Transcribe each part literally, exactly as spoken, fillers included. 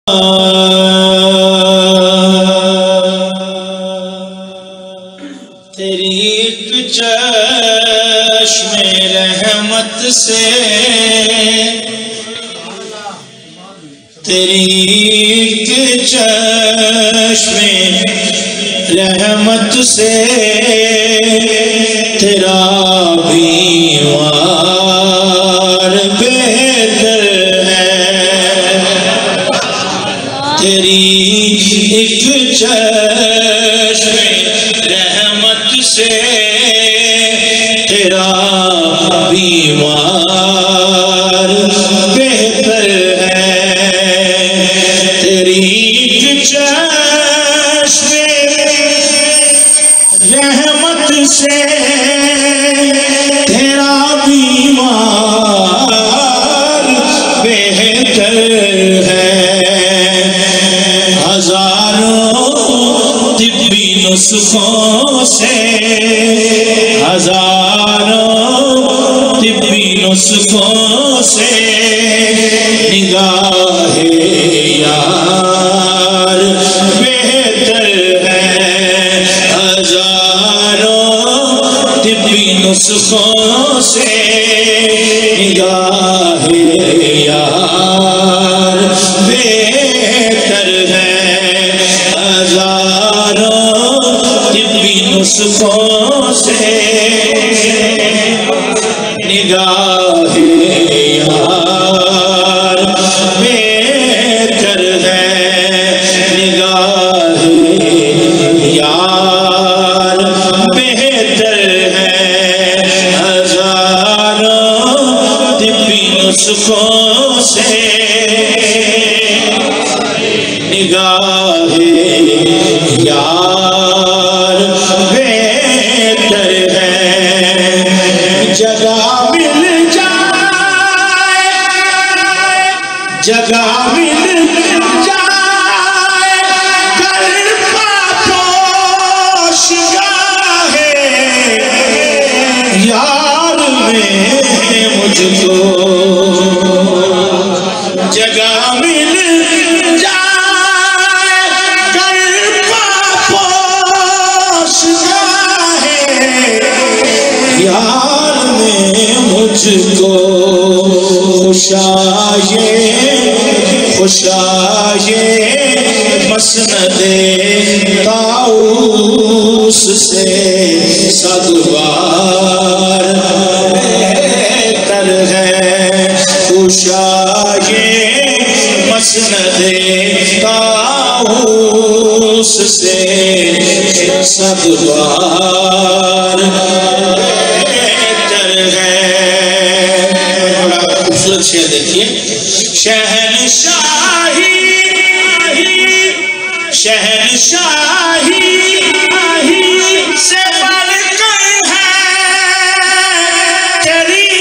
تیری ایک چشم رحمت سے تیری ایک چشم رحمت سے تیرا بیمار بہتر ہے تیری ایک چشم رحمت سے تیرا بیمار بہتر ہے تیری ایک چشم رحمت سے تیرا بیمار بہتر ہے ہزاروں طبی نسخوں سے ہزاروں طبی نسخوں سے نگاہ یار بہتر ہے ہزاروں طبی نسخوں سے نگاہ یار بہتر ہے ہزاروں طبی نسخوں سے نگاہ یار بہتر ہے نگاہ یار بہتر ہے ہزاروں طبی نسخوں سے نگاہ یار بہتر ہے جگہ مل جائے جگہ مل جائے کر پاپوش گاہے یار میں مجھ کو جگہ مل جائے کر پاپوش گاہے یار میں مجھ کو خوشائے خوشائے مسند طاؤس سے سگوار بہتر ہے خوشائے مسند طاؤس سے سگوار بہتر ہے خوبصورت شعر دیکھیے شہنشاہی شہنشاہی سے بڑھ کر ہے تیری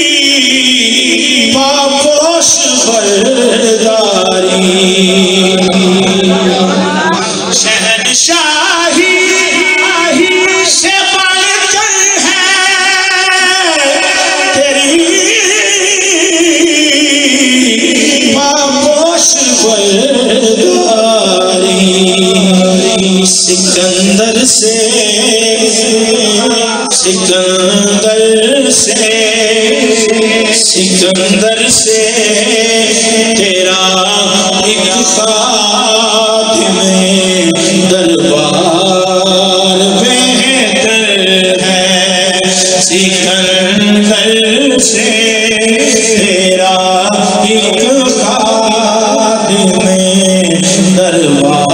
پاپوش برداری شہنشاہی سے بڑھ کر ہے تیری پاپوش برداری سکندر سے سکندر سے سکندر سے تیرا ایک خادم دربار بہتر ہے سکندر سے تیرا ایک خادم دربار